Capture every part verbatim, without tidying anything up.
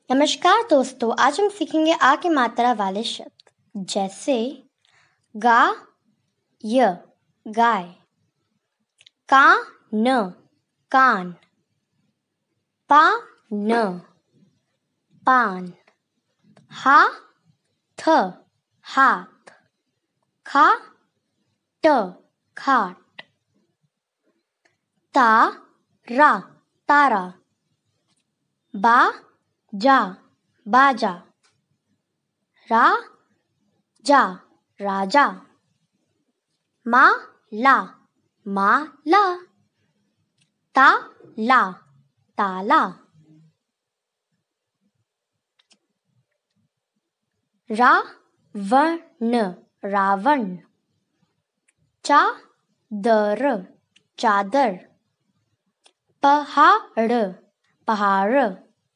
नमस्कार दोस्तों, आज हम सीखेंगे आ की मात्रा वाले शब्द जैसे गा य गाय, का न कान, पा न पान, हा थ हाथ, खा ट खाट, ता रा तारा, बा जा बाजा, रा जा राजा, मा ला माला, ता ला ताला, रा वण रावण, चा दर चादर, पहाड़ पहाड़,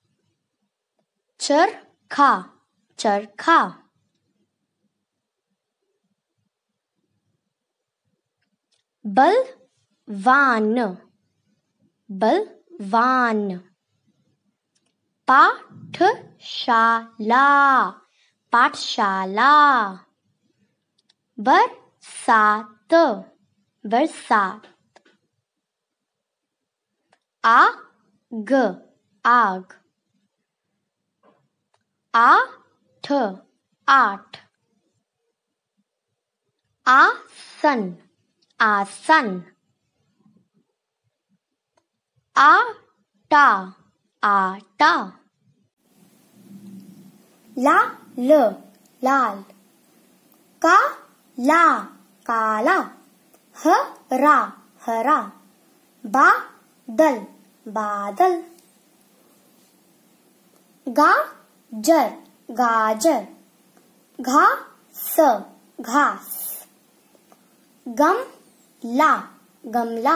चरखा चरखा, बलवान बलवान, पाठशाला पाठशाला, बरसात बरसात, आग आग, आठ आठ, आसन आसन, आटा आटा, लाल लाल, काला काला, हरा हरा, बादल बादल, गाजर गाजर, घास घास, गमला गमला,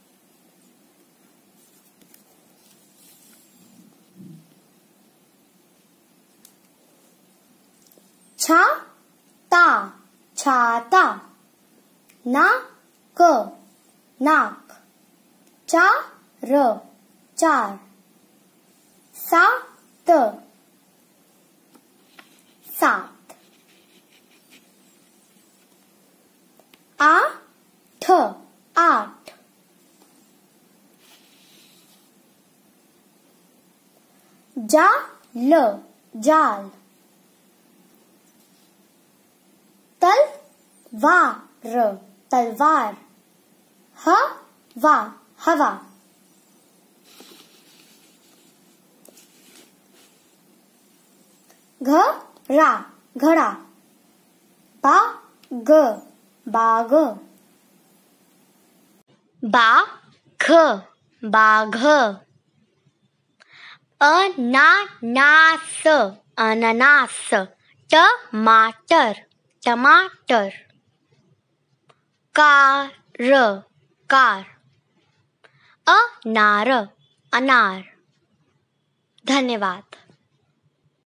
छाता छाता, नाक नाक, चार चार, सात सात, आठ आठ, जाल जाल, तलवार तलवार, हवा हवा, घड़ा घड़ा, बाग बाग, बाघ बाघ, अनानास अनानास, टमाटर टमाटर, कार कार, अनार अनार। धन्यवाद।